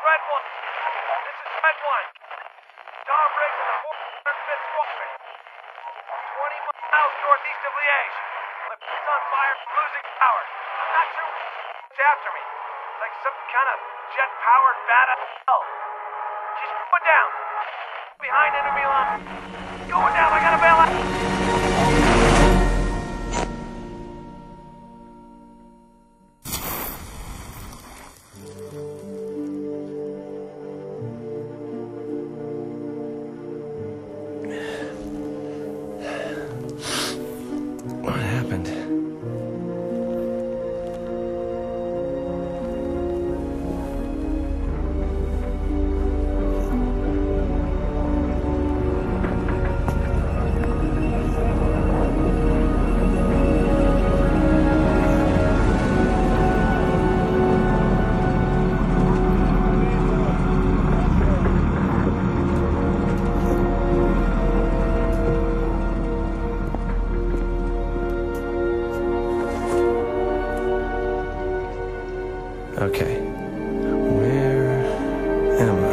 Red 1. This is Red 1. Tom Briggs in the 405th Squadron. 20 miles northeast of Liège. My plane's on fire from losing power. I'm not sure what's after me. It's like some kind of jet-powered bat out of hell. She's going down. Behind enemy line. Going down, I gotta bail out. What happened? Okay. Where am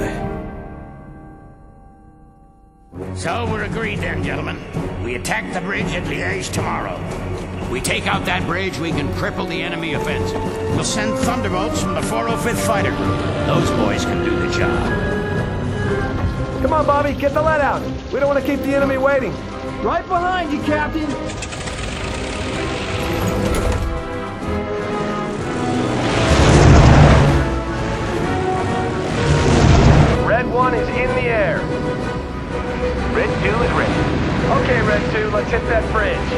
I? So we're agreed then, gentlemen. We attack the bridge at Liège tomorrow. We take out that bridge, we can cripple the enemy offensive. We'll send thunderbolts from the 405th Fighter Group. Those boys can do the job. Come on, Bobby, get the lead out. We don't want to keep the enemy waiting. Right behind you, Captain. Red 1 is in the air. Red 2 is ready. Okay, Red 2, let's hit that bridge.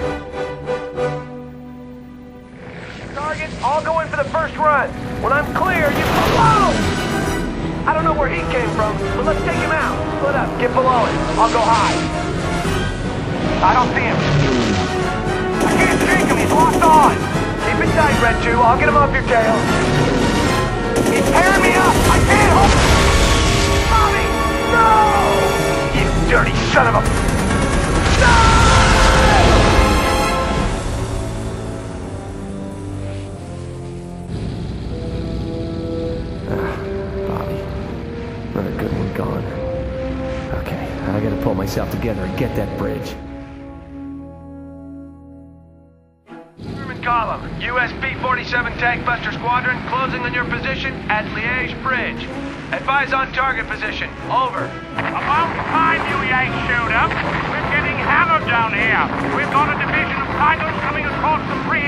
Target, all go in for the first run. When I'm clear, you... Whoa! I don't know where he came from, but let's take him out. Split up, get below him. I'll go high. I don't see him. I can't shake him, he's locked on. Keep it tight, Red 2, I'll get him off your tail. He's tearing me up, I can't hold... Bobby! No! You dirty son of a... No! Bobby. Another good one gone. Okay, I gotta pull myself together and get that bridge. German column, US P-47 Tank Buster Squadron closing on your position at Liège Bridge. Advise on target position. Over. About time you yanks showed up. We're getting hammered down here. We've got a division of Tigers coming across the bridge.